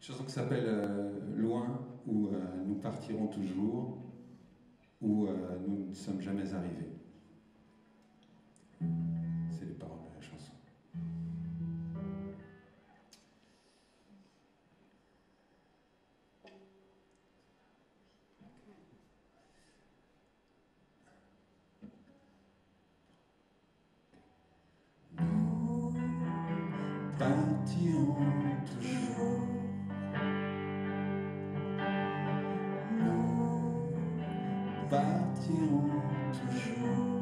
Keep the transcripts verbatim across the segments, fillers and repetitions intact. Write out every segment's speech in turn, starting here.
chanson qui s'appelle euh, Loin, où euh, nous partirons toujours, où euh, nous ne sommes jamais arrivés. C'est les paroles de la chanson. Nous partirons toujours. Nous partirons toujours.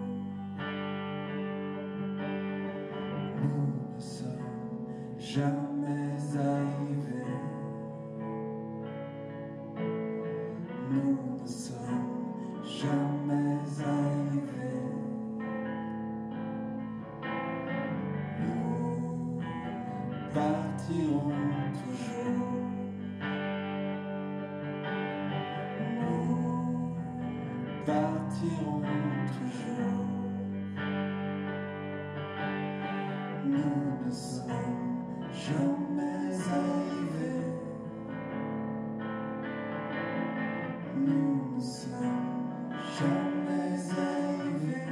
Nous ne sommes jamais arrivés. Nous ne sommes jamais arrivés. Nous partirons toujours. Nous partirons toujours. Nous ne sommes jamais arrivés. Nous ne sommes jamais arrivés.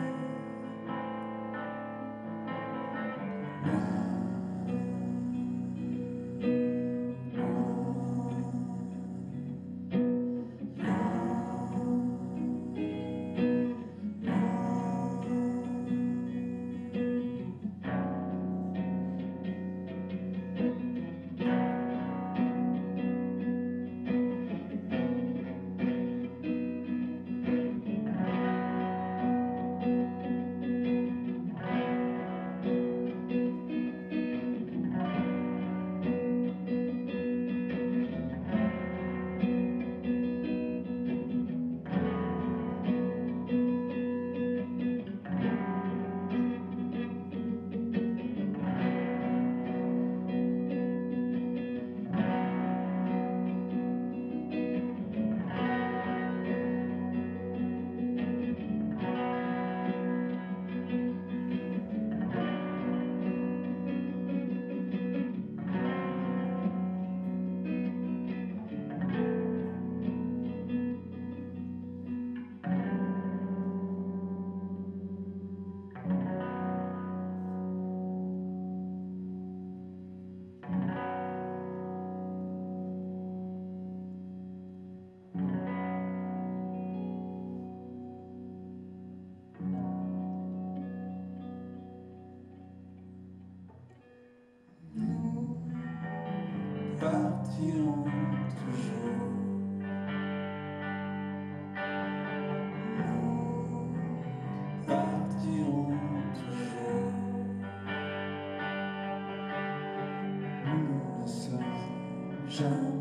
Partirons toujours. Nous partirons toujours. Nous ne sommes jamais